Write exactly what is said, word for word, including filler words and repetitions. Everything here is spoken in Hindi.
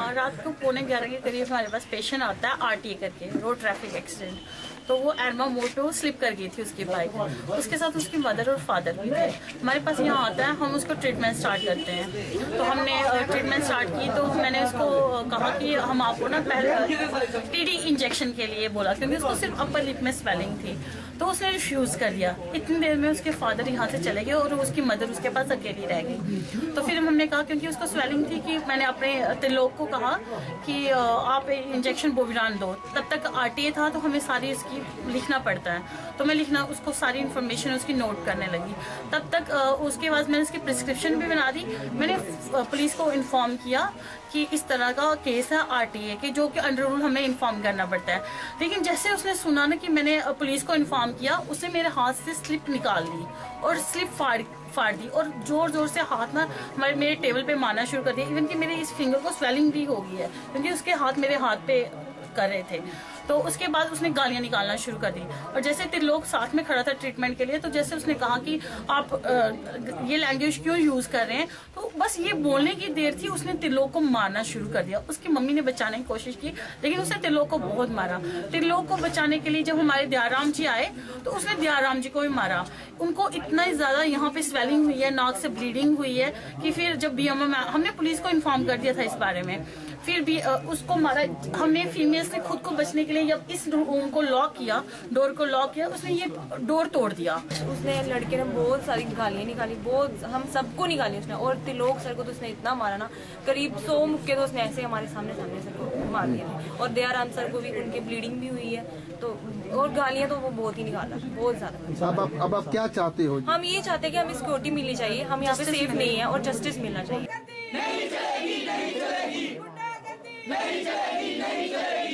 रात को पौने ग्यारह के करीब हमारे पास पेशेंट आता है आरटीए करके, रोड ट्रैफिक एक्सीडेंट। तो वो एरमा मोड़ पे वो स्लिप कर गई थी उसकी बाइक, उसके साथ उसकी मदर और फादर भी थे। हमारे पास यहाँ आता है, हम उसको ट्रीटमेंट स्टार्ट करते हैं। तो हमने ट्रीटमेंट स्टार्ट की तो मैंने उसको कहा कि हम आपको ना पहले टीडी इंजेक्शन के लिए बोला, क्योंकि उसको सिर्फ अपर लिप में स्वेलिंग थी। तो उसने रिफ्यूज कर दिया। इतनी देर में उसके फादर यहाँ से चले गए और उसकी मदर उसके पास अकेली रह गई। तो फिर हमने कहा, क्योंकि उसको स्वेलिंग थी, कि मैंने अपने त्रिलोक को कहा कि आप इंजेक्शन बोविरान दो। तब तक आरटीए था तो हमें सारी इसकी लिखना पड़ता है, तो मैं लिखना उसको सारी इन्फॉर्मेशन उसकी नोट करने लगी। तब तक उसके बाद मैंने उसकी प्रिस्क्रिप्शन भी बना दी। मैंने पुलिस को इन्फॉर्म किया कि इस तरह का केस है आरटीए के, जो कि अंडर रूल हमें इन्फॉर्म करना पड़ता है। लेकिन जैसे उसने सुना ना कि मैंने पुलिस को इन्फॉर्म किया, उसने मेरे हाथ से स्लिप निकाल ली और स्लिप फाड़ फाड़ दी और जोर जोर से हाथ ना हमारे मेरे टेबल पे मारना शुरू कर दिया। इवन कि मेरे इस फिंगर को स्वेलिंग भी हो गई है, क्योंकि उसके हाथ मेरे हाथ पे कर रहे थे। तो उसके बाद उसने गालियां निकालना शुरू कर दी। और जैसे त्रिलोक साथ में खड़ा था ट्रीटमेंट के लिए, तो जैसे उसने कहा कि आप आ, ये लैंग्वेज क्यों यूज कर रहे हैं, तो बस ये बोलने की देर थी, उसने त्रिलोक को मारना शुरू कर दिया। उसकी मम्मी ने बचाने की कोशिश की, लेकिन उसने त्रिलोक को बहुत मारा। त्रिलोक को बचाने के लिए जब हमारे दयाराम जी आए तो उसने दयाराम जी को भी मारा। उनको इतना ज्यादा यहाँ पे स्वेलिंग हुई है, नाक से ब्लीडिंग हुई है कि फिर जब बी हमने पुलिस को इन्फॉर्म कर दिया था इस बारे में, फिर भी उसको मारा। हमने फीमेल्स ने खुद को बचने के लिए जब इस रूम को लॉक किया, डोर को लॉक किया, उसने ये डोर तोड़ दिया। उसने लड़के ने बहुत सारी गालियां निकाली, बहुत हम सबको निकाली उसने। और त्रिलोक सर को तो उसने इतना मारा ना, करीब सौ मुक्के तो उसने ऐसे हमारे सामने सामने सर को मार दिया। और दयाराम सर को भी उनकी ब्लीडिंग भी हुई है। तो और गालियां तो वो बहुत ही निकाला, बहुत ज्यादा। अब आप अब आप क्या चाहते हो? हम ये चाहते हैं कि हमें सिक्योरिटी मिलनी चाहिए, हम यहाँ पे सेफ नहीं है और जस्टिस मिलना चाहिए। नहीं चलेगी, नहीं चलेगी, नहीं चलेगी, नहीं चलेगी।